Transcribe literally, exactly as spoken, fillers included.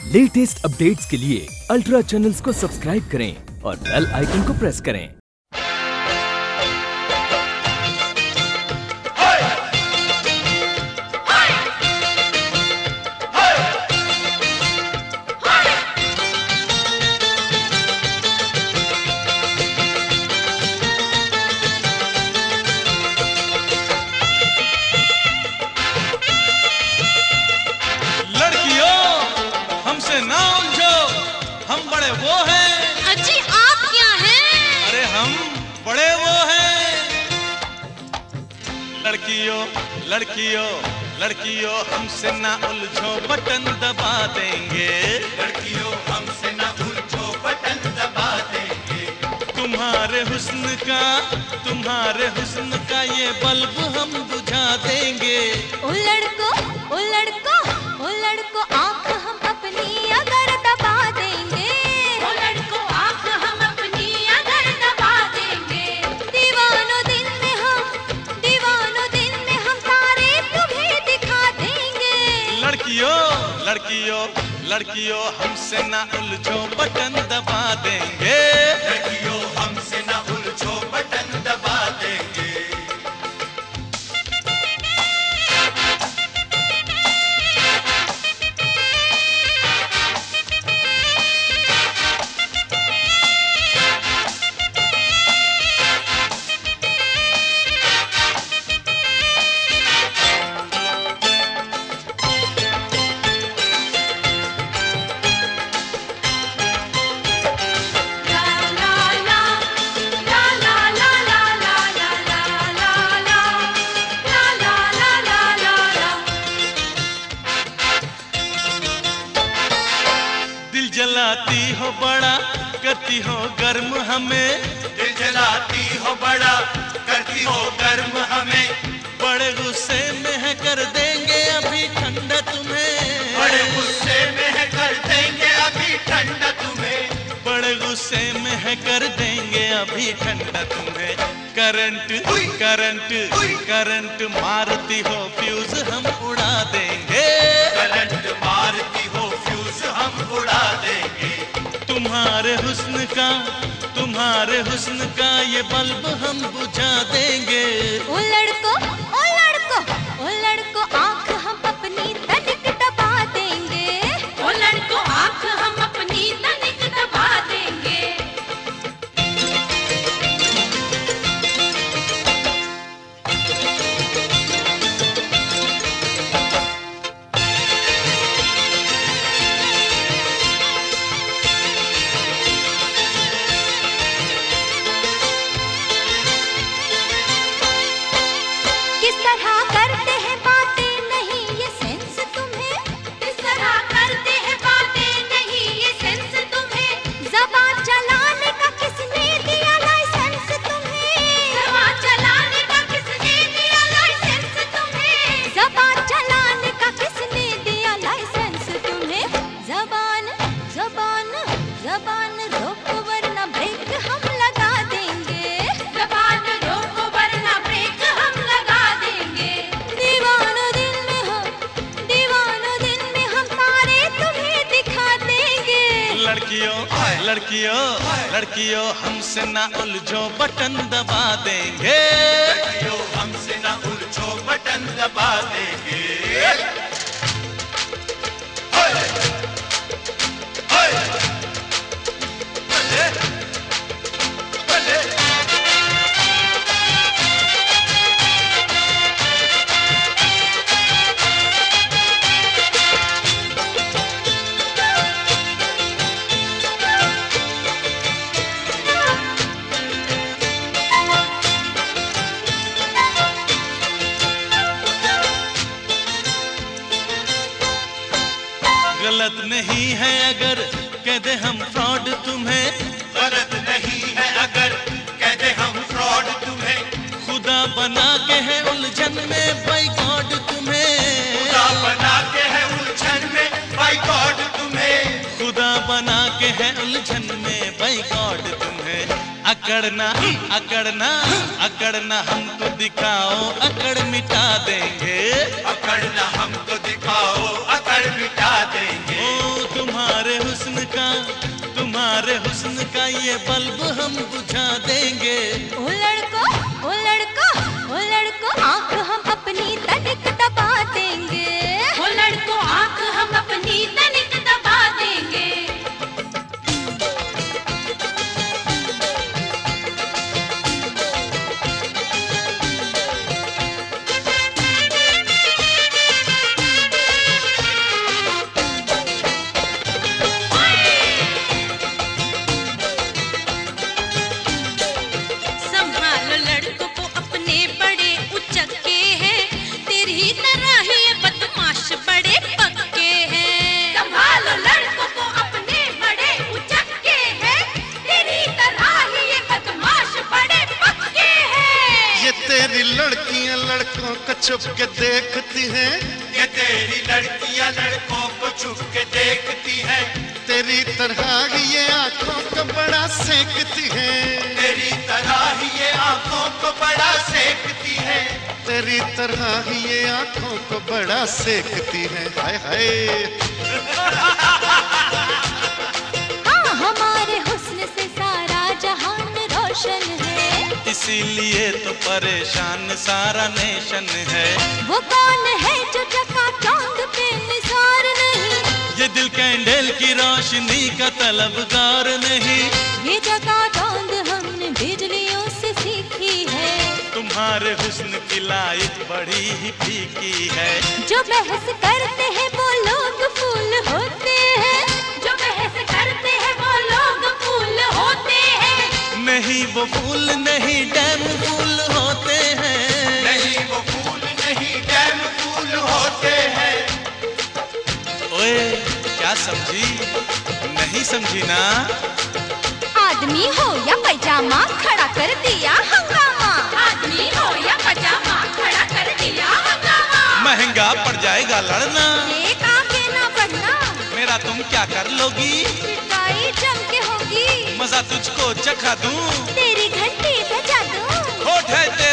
Latest updates के लिए ultra channels को सब्सक्राइब करें और बेल आइकन को प्रेस करें। ना उलझो, हम बड़े वो हैं। अजी आप क्या हैं? अरे हम बड़े वो हैं। लड़कियों लड़कियों लड़कियों हमसे ना उलझो, बटन दबा देंगे। लड़कियों हमसे ना उलझो, बटन दबा देंगे। तुम्हारे हुस्न का तुम्हारे हुस्न का ये बल्ब हम बुझा देंगे। ओ लड़को ओ लड़को ओ लड़को आँख हम अपनी अगर दबा देंगे। ओ लड़को आँख हम अपनी अगर दबा देंगे। दीवानों दिन में हम दीवानों दिन में हम तारे तुम्हें दिखा देंगे। लड़कियों लड़कियों लड़कियों हमसे ना उलझो, बटन दबा देंगे। लड़कियों हमसे ना उलझो, बटन दबा देंगे। जलाती हो बड़ा करती हो गर्म हमें। दिल जलाती हो बड़ा करती हो गर्म हमें। बड़े गुस्से में है कर देंगे अभी ठंडा तुम्हें। बड़े गुस्से में है कर देंगे अभी ठंडा तुम्हें। बड़े गुस्से में है कर देंगे अभी ठंडा तुम्हें। करंट करंट करंट मारती हो फ्यूज हम उड़ा देंगे। करंट मारती हो फ्यूज हम उड़ा देंगे। तुम्हारे हुस्न का तुम्हारे हुस्न का ये बल्ब हम बुझा देंगे। ओ लड़को ओ लड़को ओ लड़को आँख हम अपनी तनिक दबा देंगे। ओ लड़को आँख हम अपनी तनिक दबा देंगे। किस तरह करते हैं बातें नहीं ये सेंस तुम्हें। किस तरह करते हैं बातें नहीं ये सेंस तुम्हें। ज़बान चलाने का किसने दिया लाइसेंस तुम्हें। ज़बान चलाने का किसने दिया लाइसेंस तुम्हें। ज़बान चलाने का किसने दिया लाइसेंस तुम्हें। ज़बान ज़बान ज़बान रोको वरना ब्रेक हम लगा देंगे। ज़बान रोको वरना ब्रेक हम लगा देंगे। दीवानों दिन में हम दीवानों दिन में हम तारे तुम्हें दिखा देंगे। लड़कियों लड़कियों लड़कियों हमसे ना उलझो, बटन दबा देंगे। लड़कियों हमसे ना उलझो, बटन दबा देंगे। हाय हाय बल्ले बल्ले। गलत नहीं है अगर कह दे हम फ्रॉड तुम्हें। गलत नहीं है अगर कह दे हम फ्रॉड तुम्हें। खुदा बना के है उलझन में बाय गॉड तुम्हें। खुदा बना के है उलझन में बाय गॉड तुम्हें। खुदा बना के है उलझन में बाय गॉड तुम्हें। अकड़ना अकड़ना अकड़ना हमको दिखाओ, अकड़ मिटा देंगे। अकड़ना हमको दिखाओ, अकड़ मिटा देंगे। ओ तुम्हारे ये बल्ब हम बुझा देंगे। ओ लड़को ओ लड़को ओ लड़को आंख हम अपनी तनिक दबा देंगे। ओ लड़को आंख हम अपनी तनिक दबा देंगे। संभालो लड़कों को अपने बड़े उचक्के हैं, तेरी तरह ही ये बदमाश बड़े पक्के हैं। संभालो लड़कों को अपने बड़े उचक्के हैं, तेरी तरह ही ये बदमाश बड़े पक्के हैं। ये तेरी लड़कियां लड़कों को छुप के देखती हैं, ये तेरी लड़कियां लड़कों को छुप के देखती हैं, तेरी तरह ही ये आंखों को बड़ा सेकती हैं, तेरी तरह ही ये आंखों को बड़ा सेकती है, तेरी तरह ही ये आंखों को बड़ा सेकती हैं। हाय हाय हाँ हमारे हुस्न से सारा जहान रोशन है। इसीलिए तो परेशान सारा नेशन है। वो कौन है जो चकाचौंध पे निसार नहीं, ये दिल कैंडल की रोशनी का तलबगार नहीं। ये चकाचौंध हमने बिजलियों से सीखी है। तुम्हारे हुस्न की लाइट बड़ी ही फीकी है। जो बहस करते हैं वो लोग फूल होते हैं, जो बहस करते हैं वो लोग फूल होते हैं। नहीं वो फूल नहीं डैम फूल होते हैं। नहीं वो फूल नहीं डैम फूल होते हैं। ओए क्या समझी? नहीं समझी ना? आदमी हो या पैजामा खड़ा कर दिया हंगामा। आदमी हो या पैजामा खड़ा कर दिया हंगामा। महंगा पड़ जाएगा लड़ना, एक आगे ना बढ़ना, मेरा तुम क्या कर लोगी? पिटाई जम के होगी, मजा तुझको चखा दूं, तेरी घंटी बजा दूं। होठ है तेरा